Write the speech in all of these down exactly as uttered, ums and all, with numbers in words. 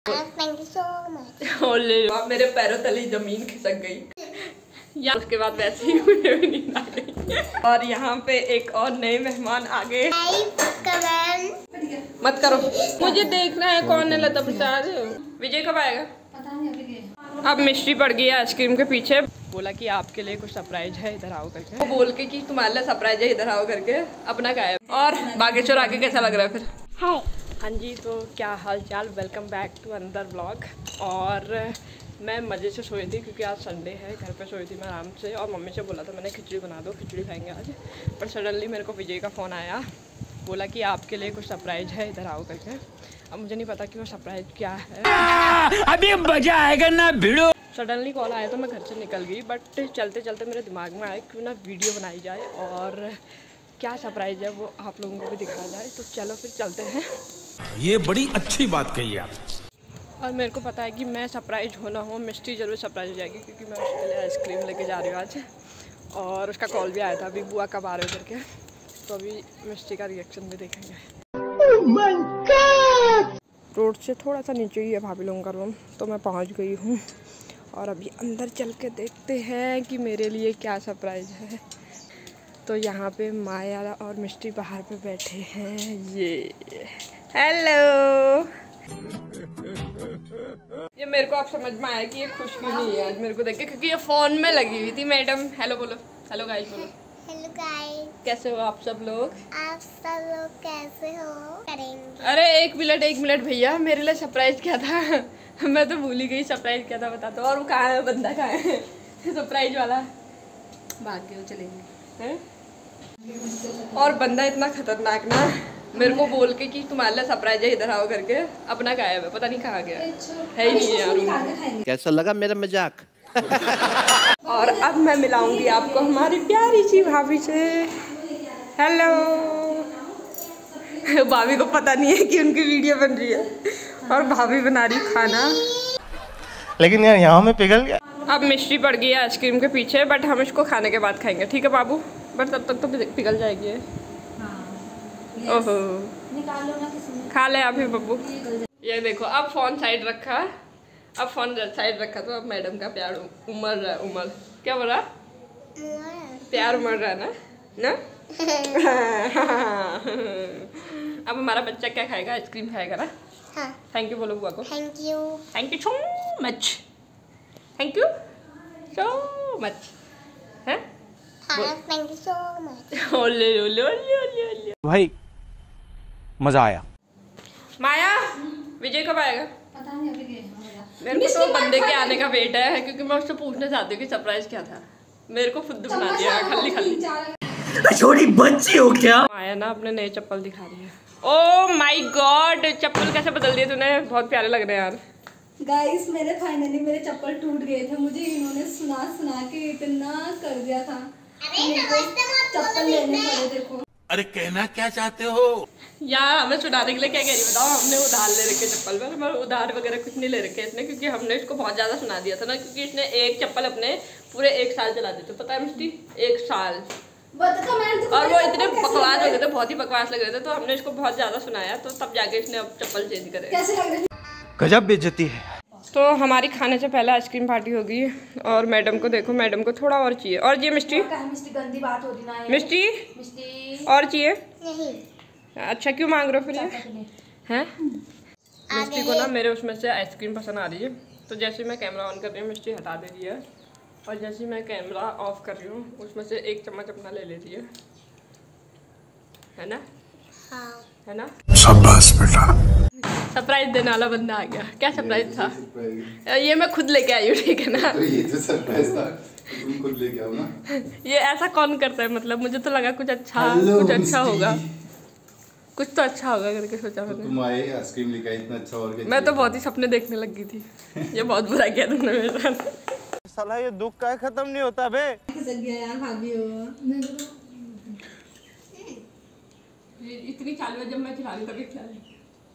Thank you so much. ओले मेरे पैरों तले जमीन खिसक गई या उसके बाद वैसे ही मुझे भी नींद आ गई। और यहाँ पे एक और नए मेहमान आ गए। मत करो, मुझे देखना है कौन है लता प्रसाद। विजय कब आएगा पता नहीं अभी। अब मिस्ट्री पड़ गई है आइसक्रीम के पीछे। बोला कि आपके लिए कुछ सरप्राइज है, इधर आओ करके। वो बोल के कि तुम्हारे लिए सरप्राइज है, इधर आओ करके अपना गायब। और बागेश्वर आके कैसा लग रहा है फिर? हाय हाँ जी, तो क्या हाल चाल, welcome back to another vlog. और मैं मज़े से सोई थी क्योंकि आज संडे है, घर पे सोई थी मैं आराम से। और मम्मी से बोला था मैंने खिचड़ी बना दो, खिचड़ी खाएंगे आज। पर सडनली मेरे को विजय का फ़ोन आया, बोला कि आपके लिए कुछ सरप्राइज है, इधर आओ करके। अब मुझे नहीं पता कि वो सरप्राइज क्या है। अभी मजा आएगा ना भिड़ो। सडनली कॉल आया तो मैं घर से निकल गई, बट चलते चलते मेरे दिमाग में आया क्यों ना वीडियो बनाई जाए और क्या सरप्राइज है वो आप लोगों को भी दिखाया जाए। तो चलो फिर चलते हैं। ये बड़ी अच्छी बात कही आप। और मेरे को पता है कि मैं सरप्राइज होना हो, मिस्ट्री जरूर सरप्राइज हो जाएगी क्योंकि मैं उसके लिए आइसक्रीम लेके जा रही हूँ आज। और उसका कॉल भी आया था अभी, बुआ कब आ रहे हो करके। तो अभी मिस्ट्री का रिएक्शन भी देखेंगे। oh my God! रोड से थोड़ा सा नीचे ही है भाभी लोगों का रूम, तो मैं पहुँच गई हूँ। और अभी अंदर चल के देखते हैं कि मेरे लिए क्या सरप्राइज है। तो यहाँ पे माया और मिस्ट्री बाहर पे बैठे हैं। ये हेलो, ये मेरे को आप समझ में आया कि ये खुश क्यों नहीं है आज मेरे को देख के, क्योंकि ये फोन में लगी हुई थी। मैडम हेलो बोलो, हेलो गाइस बोलो। हेलो गाइस, कैसे हो आप सब लोग? आप सब लोग कैसे हो? करेंगे। अरे एक मिनट एक मिनट भैया, मेरे लिए सरप्राइज क्या था? मैं तो भूल ही गई सरप्राइज क्या था, बता दो। और वो कहाँ है, बंदा कहाँ है सरप्राइज वाला? भाग गए, चलेंगे हैं? और बंदा इतना खतरनाक ना, मेरे को बोल के कि तुम्हारे लिए सरप्राइज है, इधर आओ करके अपना गायब है, पता नहीं कहाँ गया है ही नहीं यार। कैसा लगा मेरा मजाक? और अब मैं मिलाऊंगी आपको हमारी प्यारी सी भाभी से। हेलो। भाभी को पता नहीं है कि उनकी वीडियो बन रही है और भाभी बना रही खाना। लेकिन यार यहाँ में पिघल गया। अब मिस्ट्री पड़ गई है आइसक्रीम के पीछे, बट हम इसको खाने के बाद खाएंगे, ठीक है बाबू? बट तब तक तो पिघल जाएगी है। हाँ, ओहो निकालो ना किसी, खा ले आप ही बब्बू। ये देखो, अब फोन साइड रखा, अब फोन साइड रखा तो अब मैडम का प्यार उमड़ रहा है। उमड़ क्या बोला? प्यार उमड़ रहा है ना ना। अब हमारा बच्चा क्या खाएगा? आइसक्रीम खाएगा ना। हाँ। थैंक यू बोलो बुआ को। Thank you, thank you so much, thank you so much है। Thank you so much. ओले ओले ओले ओले ओले। भाई मजा आया। माया विजय कब आएगा पता नहीं अभी गए। मेरे को तो बंदे के आने का वेट है क्योंकि मैं उससे पूछना चाहती हूँ कि सरप्राइज क्या था। मेरे को खुद बना दिया खाली खाली। छोटी बच्ची हो क्या? माया ना अपने नए चप्पल दिखा रही है। ओह माय गॉड, चप्पल कैसे बदल दिए तूने? बहुत प्यारे लग रहे हैं यार। गाइस मेरे फाइनली मेरे चप्पल टूट गए थे, मुझे इन्होंने सुना सुना के इतना कर दिया था। चप्पल लेने पड़े। देखो अरे कहना क्या चाहते हो यार? हमें सुनाने के लिए क्या कह रही बताओ? हमने उधार ले रखे चप्पल पर, हमारे उधार वगैरह कुछ नहीं ले रखे इसने, क्योंकि हमने इसको बहुत ज्यादा सुना दिया था ना, क्योंकि इसने एक चप्पल अपने पूरे एक साल चला देते, पता है मिस्टी? एक साल। और वो इतने बकवास लग रहे थे, बहुत ही बकवास लग रहे थे, तो हमने इसको बहुत ज्यादा सुनाया, तो तब जाके इसने अब चप्पल चेंज करे। गजब बेइज्जती है। तो हमारी खाने से पहले आइसक्रीम पार्टी होगी। और मैडम को देखो, मैडम को थोड़ा और चाहिए। और ये मिस्टी, गंदी बात होती ना मिस्टी मिस्टी और चाहिए? नहीं। अच्छा क्यों मांग रहे हो फिर ये? हैं? मिस्टी को ना मेरे उसमें से आइसक्रीम पसंद आ रही है, तो जैसे मैं कैमरा ऑन कर रही हूँ मिस्टी हटा दे रही है, और जैसे मैं कैमरा ऑफ कर रही हूँ उसमें से एक चम्मच अपना ले लेती है, है ना? हाँ। है ना? शाबाश बेटा। सरप्राइज देने वाला बंदा आ गया। क्या सरप्राइज था? ये मैं खुद लेके आई हूँ, ठीक है ना? तो ये तो सरप्राइज था, तुम खुद लेके आओ ना। ये ऐसा कौन करता है? मतलब मुझे तो लगा कुछ अच्छा कुछ अच्छा होगा, कुछ तो अच्छा होगा करके सोचा मैंने। तुम आए आइसक्रीम लेके, इतना अच्छा और क्या? मैं तो बहुत ही सपने देखने लगी थी। ये बहुत बुरा किया तुमने मेरे साथ। साला ये दुख का खत्म नहीं होता बे। यार भाभी हो इतनी चालू है, जब मैं खिला रही तभी खिला रही।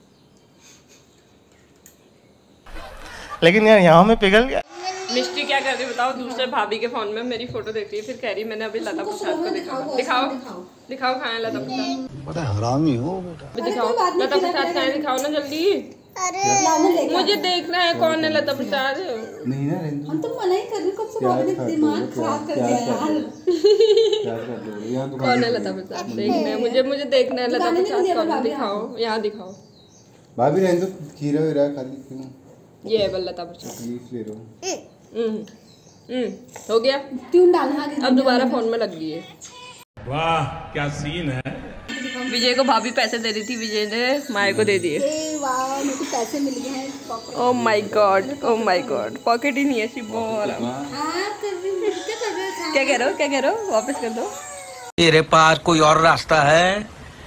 लेकिन यार यहाँ में पिघल गया। मिस्टी क्या कर रही बताओ? दूसरे भाभी के फोन में मेरी फोटो देख रही है, फिर कह रही मैंने अभी लता प्रसाद को दिखाओ। दिखाओ दिखाओ कहाँ है लता प्रसाद? बड़ा हरामी हो बेटा। दिखाओ लता प्रसाद कहाँ है, दिखाओ ना जल्दी। अरे मुझे देखना है कौन है लता प्रसाद। नहीं ना रेंदु, हम तो मना ही कर रहे, कब से भाभी ने दिमाग खराब कर दिया यार। प्यार कर लो यहाँ दुकान कौन है लता प्रसाद देखना है मुझे, मुझे देखना है लता दुकानें नहीं प्रसाद दिया कौन है, भाभी दिखाओ यहाँ दिखाओ। भाभी रेंदु खीरा वीरा खाली क्यों ये है बल लता प्रसाद। लीफ ले रहा हम्म हम्म हो गया। ट्यून डालना आगे। अब दोबारा फोन में लग गई है। वाह क्या सीन है। विजय को भाभी पैसे दे रही थी, विजय ने माया को दे दिए। ए वाह मेरे को पैसे मिल गए हैं pocket. Oh my god, oh my god, pocket ही नहीं है सिर्फ बोल। आप कर रही हो क्या कर रहे हो? क्या कह रहे हो, क्या कह रहे हो, वापस कर दो। तेरे पास कोई और रास्ता है?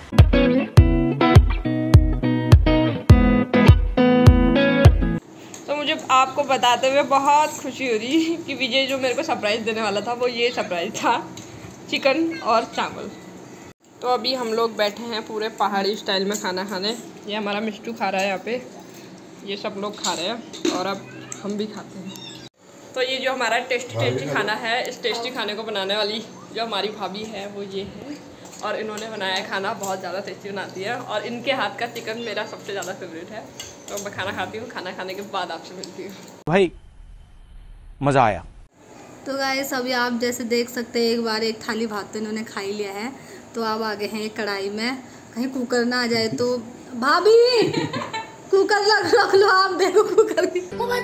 तो मुझे आपको बताते हुए बहुत खुशी हो रही कि विजय जो मेरे को सरप्राइज देने वाला था वो ये सरप्राइज था, चिकन और चावल। तो अभी हम लोग बैठे हैं पूरे पहाड़ी स्टाइल में खाना खाने। ये हमारा मिष्टू खा रहा है यहाँ पे, ये सब लोग खा रहे हैं और अब हम भी खाते हैं। तो ये जो हमारा टेस्टी टेस्टी खाना है, इस टेस्टी खाने को बनाने वाली जो हमारी भाभी है वो ये है, और इन्होंने बनाया है खाना, बहुत ज़्यादा टेस्टी बनाती है और इनके हाथ का चिकन मेरा सबसे ज़्यादा फेवरेट है। तो मैं खाना खाती हूँ, खाना खाने के बाद आपसे मिलती हूँ। भाई मजा आया। तो गाइस अभी आप जैसे देख सकते हैं एक बार एक थाली भात तो इन्होंने खा ही लिया है, तो आप आगे हैं एक कढ़ाई में, कहीं कुकर ना आ जाए तो। भाभी कुकर रख रख लो, आप देखो कुकर भी।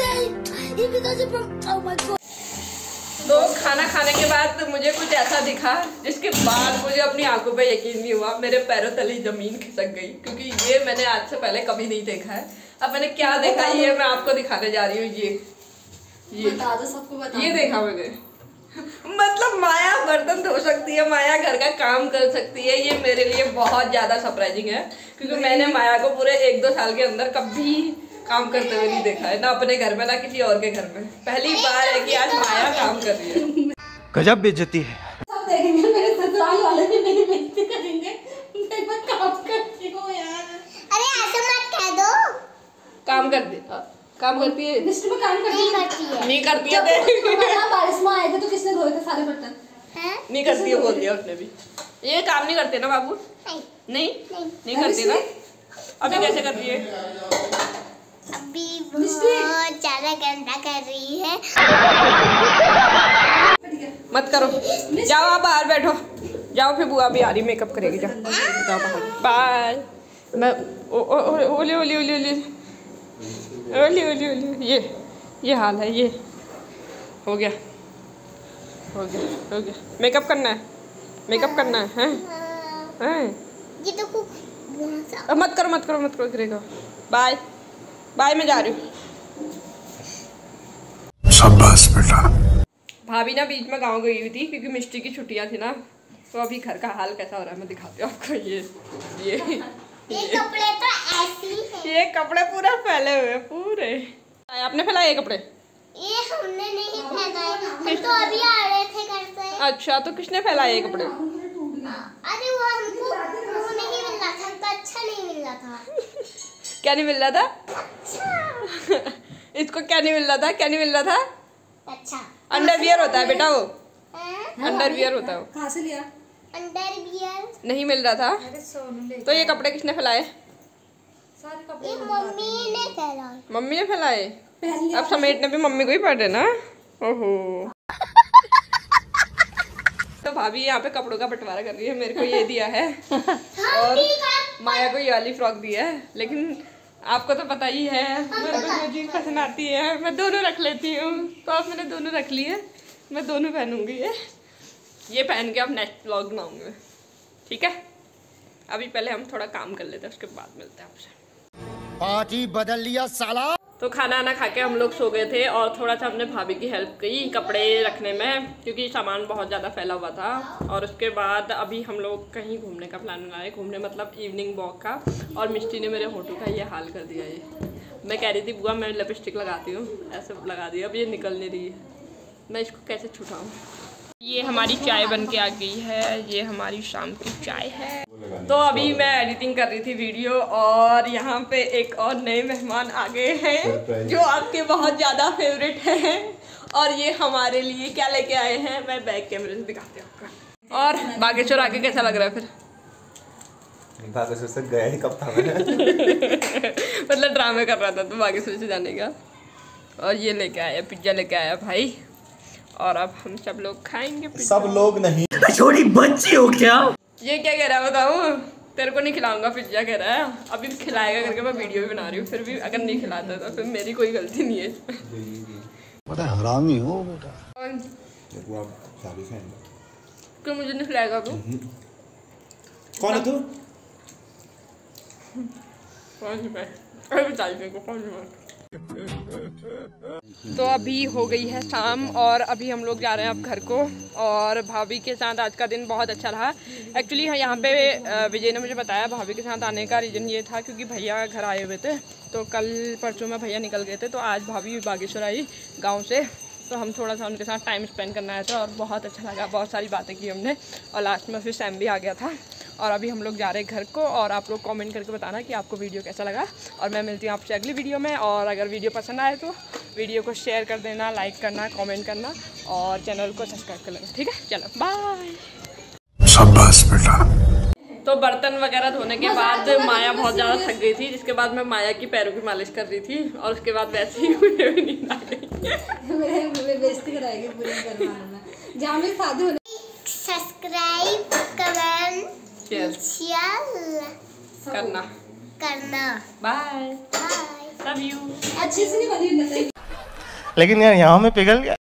तो खाना खाने के बाद मुझे कुछ ऐसा दिखा जिसके बाद मुझे अपनी आंखों पे यकीन नहीं हुआ, मेरे पैरों तले जमीन खिसक गई, क्योंकि ये मैंने आज से पहले कभी नहीं देखा है। अब मैंने क्या देखा ये मैं आपको दिखाने जा रही हूँ। ये ये बता दो सबको, बता ये देखा मैंने, मतलब माया बर्तन धो सकती है, माया घर का काम कर सकती है। ये मेरे लिए बहुत ज़्यादा सरप्राइजिंग है, क्योंकि मैंने माया को पूरे एक दो साल के अंदर कभी काम करते हुए नहीं देखा है, ना अपने घर में ना किसी और के घर में। पहली बार है कि आज माया काम कर रही है। गजब बेइज्जती है। सब देखेंगे, मेरे ससुराल वाले भी मेरी बेइज्जती करेंगे, मैं काम करती हूँ यार। अरे ऐसे मत कह दो। काम कर दे, काम करती है, मिस्टर में काम करती नहीं है। करती है। नहीं करती जब है, हमारा बारिश में आए थे तो किसने धोए थे सारे बर्तन? हैं? नहीं करती है, बोल दिया उसने भी। ये काम नहीं करते ना बाबू? नहीं नहीं नहीं। नहीं करती ना। अभी कैसे कर रही है? अभी बहुत ज्यादा गंदा कर रही है। मत करो, जाओ आप बाहर बैठो, जाओ, फिर बुआ भी आ रही मेकअप करेगी। जाओ जाओ बाहर, बाय। मैं ओ ओ ओ ओले ओले ओले ओले ओले ओले ओले ये ये हाल है। ये हो गया हो गया हो गया। मेकअप करना है, मेकअप करना है, हैं हैं? ये तो खूब अब मत करो मत करो मत करो, गिरेगा। बाय बाय, मैं जा रही हूँ। शाबाश बेटा। भाभी ना बीच में गाँव गई हुई थी क्योंकि मिष्टी की छुट्टियाँ थी ना, तो अभी घर का हाल कैसा हो रहा है मैं दिखाती हूँ आपको। ये ये ये कपड़े तो ऐसे ही हैं। ये कपड़े पूरा फैले हुए हैं पूरे। आपने फैलाए कपड़े? ये हमने नहीं फैलाए, हम तो अभी आ रहे थे घर से। अच्छा, तो किसने फैलाए ये कपड़े? अरे वो हमको वो नहीं मिल रहा था, हमको अच्छा नहीं मिल रहा था। क्या नहीं मिल रहा था? अच्छा इसको क्या नहीं मिल रहा था? क्या नहीं मिल रहा था? अच्छा अंडरवियर होता है बेटा, वो हैं? अंडरवियर होता है वो। कहाँ से लिया? अंडरवियर। नहीं मिल रहा था, तो ये कपड़े किसने फैलाए? सारे कपड़े ये मम्मी ने फैलाए। मम्मी ने फैलाए। पहन लिया। अब समेटने भी मम्मी को ही पड़ रहे ना। ओहो। तो भाभी यहाँ पे कपड़ों का बंटवारा कर रही है, मेरे को ये दिया है और माया को ये वाली फ्रॉक दी है। लेकिन आपको तो पता ही है मेरे को जो चीज़ पसंद आती है मैं दोनों रख लेती हूँ, तो अब मैंने दोनों रख ली है, मैं दोनों पहनूंगी। ये ये पहन के अब नेक्स्ट व्लॉग बनाऊंगी, ठीक है? अभी पहले हम थोड़ा काम कर लेते हैं, उसके बाद मिलते हैं आपसे। पार्टी बदल लिया साला। तो खाना आना खा के हम लोग सो गए थे और थोड़ा सा हमने भाभी की हेल्प की कपड़े रखने में, क्योंकि सामान बहुत ज़्यादा फैला हुआ था। और उसके बाद अभी हम लोग कहीं घूमने का प्लान बनाए, घूमने मतलब इवनिंग वॉक का। और मिष्टी ने मेरे होठों का ये हाल कर दिया। ये मैं कह रही थी बुआ मैं लिपस्टिक लगाती हूँ, ऐसे लगा दिया, अब ये निकल नहीं रही है, मैं इसको कैसे छुटाऊँ। ये हमारी चाय बन के आ गई है, ये हमारी शाम की चाय है। तो अभी मैं एडिटिंग कर रही थी वीडियो और यहाँ पे एक और नए मेहमान आ गए हैं जो आपके बहुत ज़्यादा फेवरेट हैं। और ये हमारे लिए क्या लेके आए हैं मैं बैक कैमरे से दिखाती हूँ आपको। और बागेश्वर आके कैसा लग रहा है फिर? बागेश्वर से गया ही कब था मैं। मतलब ड्रामे कर रहा था तो बागेश्वर से जाने का। और ये लेके आया पिज्जा लेके आया भाई, और अब हम सब लोग खाएंगे पिज्जा। सब लोग नहीं, छोटी बच्ची हो क्या? ये क्या कह रहा है बताऊँ? तेरे को नहीं खिलाऊंगा पिज्जा कह रहा है। अभी खिलाएगा करके मैं वीडियो भी बना रही हूँ, फिर भी अगर नहीं खिलाता तो फिर मेरी कोई गलती नहीं है इसमें। बड़ा हरामी हो बेटा। क्यों मुझे नहीं खिलाएगा तू? कौन है तू? कौन सी बात? अरे बता दे को कौन सी बात? तो अभी हो गई है शाम और अभी हम लोग जा रहे हैं अब घर को। और भाभी के साथ आज का दिन बहुत अच्छा रहा। एक्चुअली यहाँ पे विजय ने मुझे बताया भाभी के साथ आने का रीज़न ये था क्योंकि भैया घर आए हुए थे, तो कल परसों में भैया निकल गए थे, तो आज भाभी बागेश्वर आई गांव से, तो हम थोड़ा सा उनके साथ टाइम स्पेंड करना आया था और बहुत अच्छा लगा। बहुत सारी बातें की हमने और लास्ट में फिर सैम भी आ गया था। और अभी हम लोग जा रहे हैं घर को और आप लोग कमेंट करके बताना कि आपको वीडियो कैसा लगा। और मैं मिलती हूँ आपसे अगली वीडियो में। और अगर वीडियो पसंद आए तो वीडियो को शेयर कर देना, लाइक करना, कमेंट करना और चैनल को सब्सक्राइब कर लेना। ठीक है, चलो बाय। शाबाश बेटा। तो बर्तन वगैरह धोने के बाद माया बहुत ज़्यादा थक गई थी, जिसके बाद मैं माया की पैरों की मालिश कर रही थी और उसके बाद वैसे ही मुझे भी नींद आ गई। मेरे बेइज्जती कराएगी पूरी परिवार में। जहाँ में शादी होने सब्सक्राइब कमेंट शेयर करना करना। Bye, bye. Love you. अच्छे से नहीं बनी। लेकिन यार यहाँ में पिघल गया।